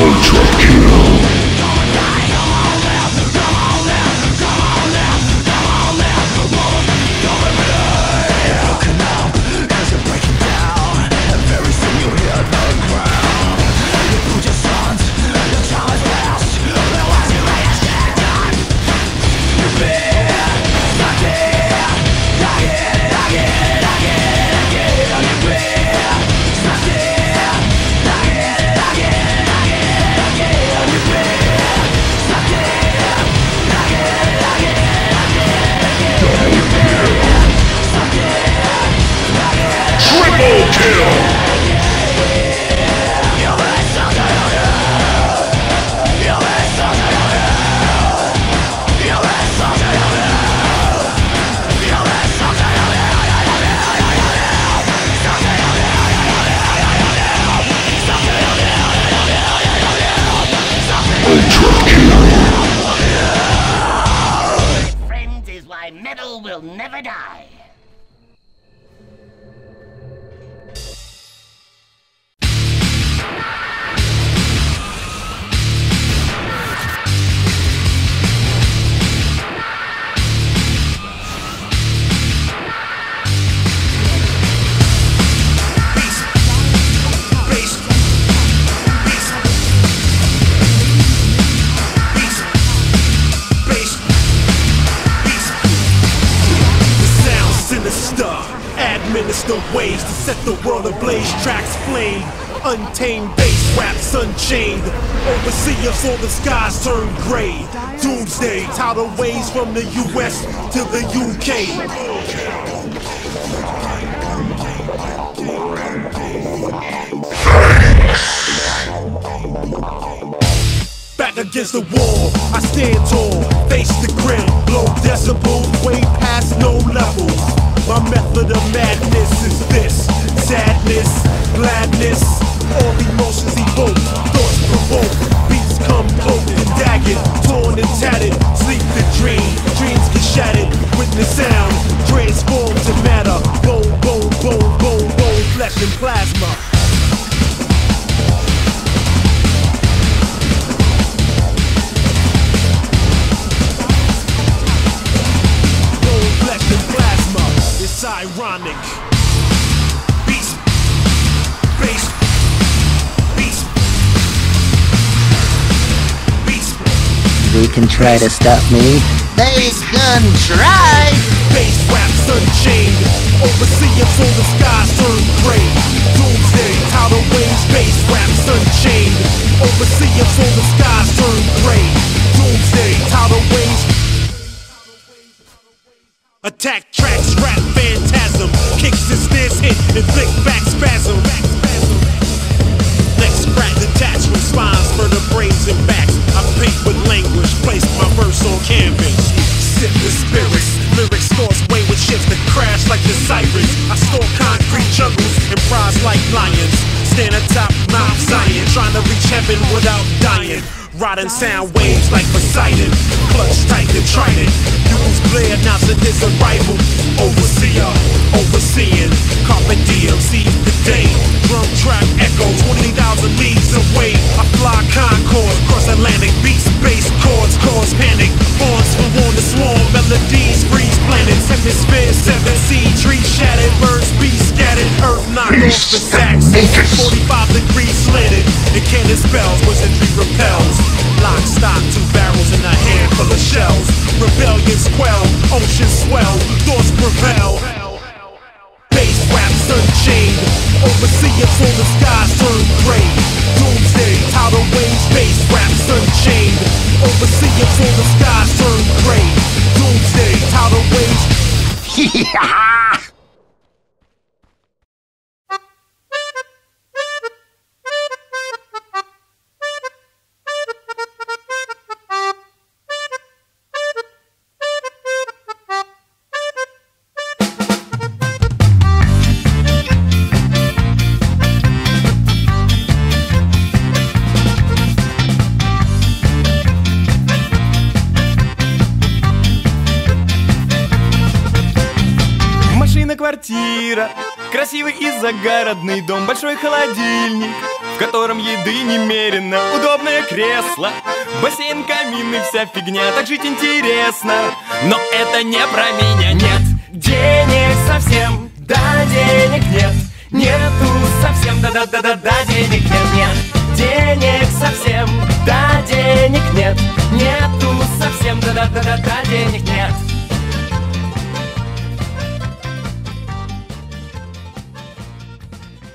Metal will never die. Administer ways to set the world ablaze. Tracks flame, untamed bass raps unchained. Overseers all the skies turn gray. Doomsday, tidal waves from the US to the UK. Back against the wall, I stand tall, face the grim, blow decibels way past no levels. My method of madness is this: sadness, gladness, all emotions evoke, thoughts provoke, beats come cloaked and daggered, torn and tattered, sleep the dream, dreams get shattered, witness sound, transform to matter, bone, bone, bone, bone, bone, flesh and plasma. It's ironic. Beast, bass, beast, beast. They can try to stop me. They can try. Bass raps unchained. Overseers all the skies turn gray. Doomsday, tidal waves. Bass raps unchained. Overseers all the skies turn gray. Doomsday, tidal waves. Attack tracks, rap phantasm. Kicks and snares hit, inflict back spasm. Next crack detached from spines, vertebrae and backs. I paint with language, place my verse on canvas. Sip the spirits, lyrics force wayward ships that crash like the sirens. I store concrete jungles and prize like lions. Stand atop Mount Zion, trying to reach heaven without dying. Riding sound waves like Poseidon, clutch tight and trident. Use Blair announcing his arrival. Overseer, overseeing, carpe diem, seize the day. Drum track echo 20,000 leagues away. I fly Concorde, cross Atlantic, beats, bass chords, cause panic. Horns for on the swarm, melodies freeze planets. Hemisphere, 7 sea, trees shattered, birds be scattered. Earth knocked off the sacks, 45 degrees slanted. And cannon spells, wizardry repels. Lock, stock, 2 barrels and a handful of shells. Rebellions quell, oceans swell, thoughts prevail. Bass raps unchained. Overseers all the skies turn gray. Doomsday, tidal waves. Bass raps unchained. Overseers all the skies turn gray. Doomsday, tidal waves. квартира, красивый и загородный дом, большой холодильник, в котором еды немерено, удобное кресло, бассейн, камин и вся фигня. Так жить интересно, но это не про меня. Нет денег совсем, да, денег нет. Нету совсем, да-да-да-да-да, денег нет, нет. Денег совсем, да, денег нет. Нету совсем, да-да-да-да-да, денег нет.